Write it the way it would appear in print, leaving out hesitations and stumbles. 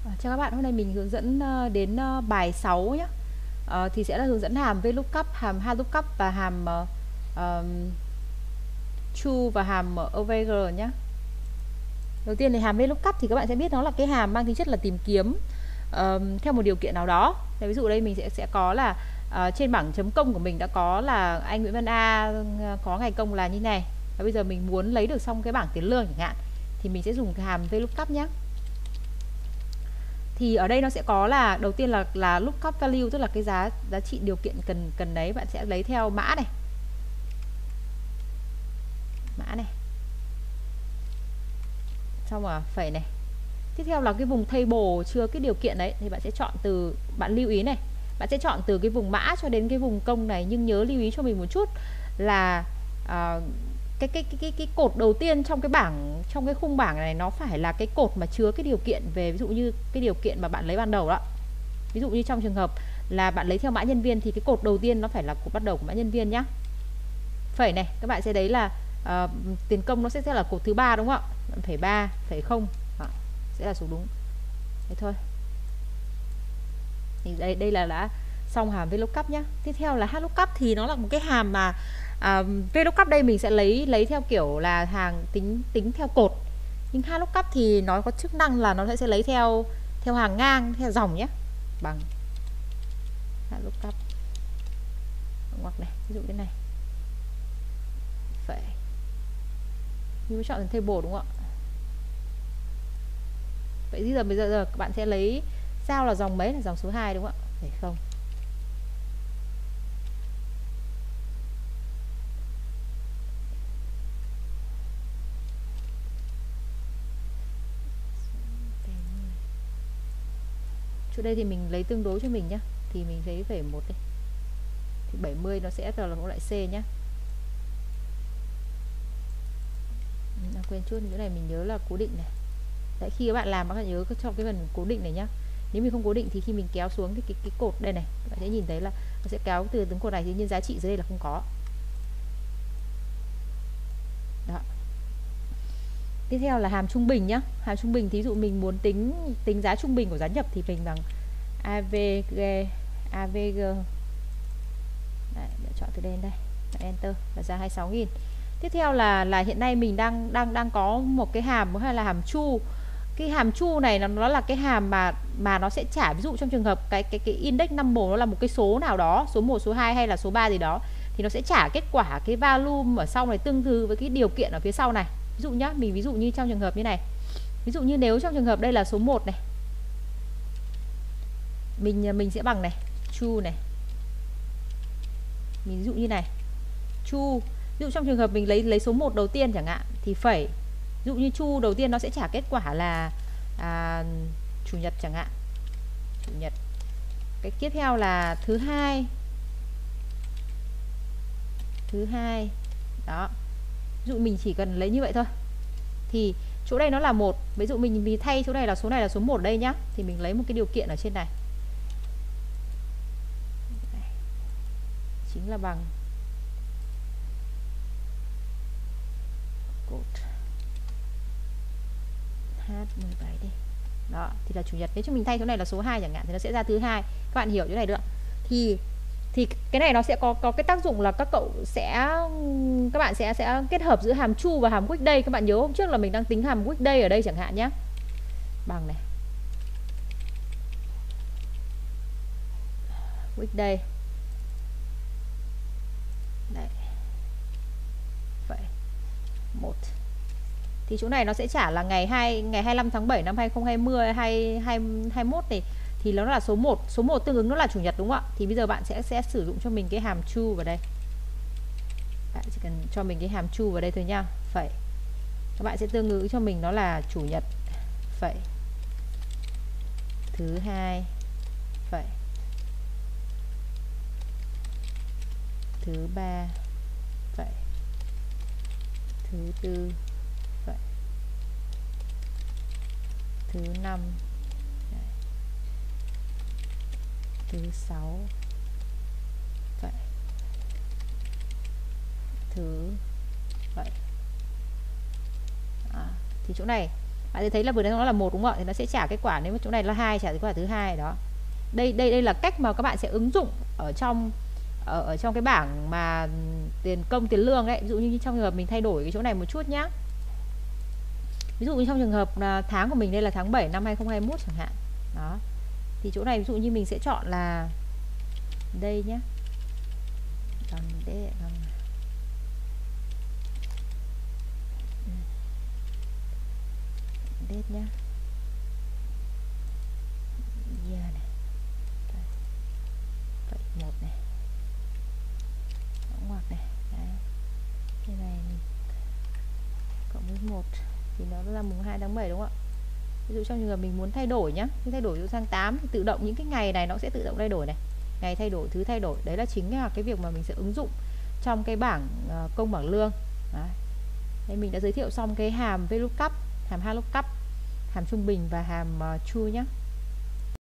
Chào các bạn, hôm nay mình hướng dẫn đến bài 6 nhé. Thì sẽ là hướng dẫn hàm VLOOKUP, hàm HLOOKUP và hàm true và hàm overger nhé. Đầu tiên thì hàm VLOOKUP thì các bạn sẽ biết nó là cái hàm mang tính chất là tìm kiếm theo một điều kiện nào đó. Ví dụ đây mình sẽ có là trên bảng chấm công của mình đã có là anh Nguyễn Văn A có ngày công là như này. Và bây giờ mình muốn lấy được xong cái bảng tiền lương chẳng hạn, thì mình sẽ dùng cái hàm VLOOKUP nhé. Thì ở đây nó sẽ có là đầu tiên là lookup value, tức là cái giá trị điều kiện cần đấy, bạn sẽ lấy theo mã này. Xong rồi phẩy này. Tiếp theo là cái vùng table chứa cái điều kiện đấy thì bạn sẽ chọn từ, bạn lưu ý này, bạn sẽ chọn từ cái vùng mã cho đến cái vùng công này, nhưng nhớ lưu ý cho mình một chút là cái cột đầu tiên trong cái bảng, trong cái khung bảng này nó phải là cái cột mà chứa cái điều kiện về, ví dụ như cái điều kiện mà bạn lấy ban đầu đó. Ví dụ như trong trường hợp là bạn lấy theo mã nhân viên thì cái cột đầu tiên nó phải là cột bắt đầu của mã nhân viên nhá. Phẩy này, các bạn sẽ thấy là tiền công nó sẽ là cột thứ 3 đúng không ạ? Bạn phẩy 3, phẩy 0 sẽ là số đúng. Thế thôi. Thì đây là đã xong hàm VLOOKUP nhá. Tiếp theo là HLOOKUP thì nó là một cái hàm mà VLOOKUP đây mình sẽ lấy theo kiểu là hàng tính theo cột. Nhưng HLOOKUP thì nó có chức năng là nó sẽ lấy theo hàng ngang, theo dòng nhé. Bằng HLOOKUP ngoặc này, ví dụ cái này. Vậy. Nhưng chọn thành table đúng không ạ? Vậy thì bây giờ các bạn sẽ lấy sao là dòng mấy, là dòng số 2 đúng không ạ? Phải không? Chỗ đây thì mình lấy tương đối cho mình nhá. Thì mình thấy phẩy 1 đi. Thì 70 nó sẽ là một loại C nhá. Quên chút, chỗ này mình nhớ là cố định này. Đấy, khi các bạn làm các bạn nhớ cho cái phần cố định này nhá. Nếu mình không cố định thì khi mình kéo xuống thì cái cột đây này, các bạn sẽ nhìn thấy là nó sẽ kéo từ từng cột này, thì nhưng giá trị dưới đây là không có. Đó. Tiếp theo là hàm trung bình nhá. Hàm trung bình, thí dụ mình muốn tính giá trung bình của giá nhập thì mình bằng AVG. Đấy, chọn từ đây, enter và ra 26.000. Tiếp theo là hiện nay mình đang có một cái hàm hay là hàm chu. Cái hàm chu này nó là cái hàm mà nó sẽ trả, ví dụ trong trường hợp cái index number nó là một cái số nào đó, số 1, số 2 hay là số 3 gì đó, thì nó sẽ trả kết quả cái value ở sau này tương tự với cái điều kiện ở phía sau này. Ví dụ nhá, mình ví dụ như trong trường hợp như này. Ví dụ như nếu trong trường hợp đây là số 1 này, mình sẽ bằng này, true này. Mình ví dụ như này, true. Ví dụ trong trường hợp mình lấy số 1 đầu tiên chẳng hạn thì phẩy. Ví dụ như true đầu tiên nó sẽ trả kết quả là chủ nhật chẳng hạn. Chủ nhật. Cái tiếp theo là thứ hai. Đó. Ví dụ mình chỉ cần lấy như vậy thôi. Thì chỗ đây nó là 1. Ví dụ mình thay chỗ này là số 1 đây nhá. Thì mình lấy một cái điều kiện ở trên này. Chính là bằng cột H17 đi. Đó, thì là chủ nhật. Nếu chúng mình thay chỗ này là số 2 chẳng hạn thì nó sẽ ra thứ hai. Các bạn hiểu chỗ này được. Thì cái này nó sẽ có cái tác dụng là các bạn sẽ kết hợp giữa hàm true và hàm weekday. Các bạn nhớ hôm trước là mình đang tính hàm weekday ở đây chẳng hạn nhé. Bằng này. Weekday. Đấy. Vậy. 1. Thì chỗ này nó sẽ trả là ngày 25 tháng 7 năm 2020 2021 này, thì nó là số 1. Số 1 tương ứng nó là chủ nhật đúng không ạ? Thì bây giờ bạn sẽ sử dụng cho mình cái hàm true vào đây. Bạn chỉ cần cho mình cái hàm true vào đây thôi nhá. Phẩy. Các bạn sẽ tương ứng cho mình nó là chủ nhật. Phẩy. Thứ hai. Phẩy. Thứ ba. Phẩy. Thứ tư. Vậy. Thứ 5. Thứ 6. Vậy. Thứ 7. Thì chỗ này Bạn sẽ thấy là vừa nãy nó là 1 đúng không ạ? Thì nó sẽ trả kết quả, nếu mà chỗ này là 2 trả kết quả thứ hai đó. Đây là cách mà các bạn sẽ ứng dụng ở trong cái bảng mà tiền công tiền lương đấy. Ví dụ như trong trường hợp mình thay đổi cái chỗ này một chút nhá. Ví dụ như trong trường hợp là tháng của mình đây là tháng 7 năm 2021 chẳng hạn. Đó. Thì chỗ này ví dụ như mình sẽ chọn là đây nhé. Date nhá. Yeah này. Vậy 1 này. Ngoặc này. Đấy. Cái này cộng với 1 thì nó là mùng 2 tháng 7 đúng không ạ? Ví dụ trong trường hợp mình muốn thay đổi nhá, thì thay đổi sang 8 thì tự động những cái ngày này nó sẽ tự động thay đổi này. Ngày thay đổi, thứ thay đổi. Đấy là chính là cái việc mà mình sẽ ứng dụng trong cái bảng công bảng lương. Đấy. Đây mình đã giới thiệu xong cái hàm VLOOKUP, hàm HLOOKUP, hàm trung bình và hàm true nhá.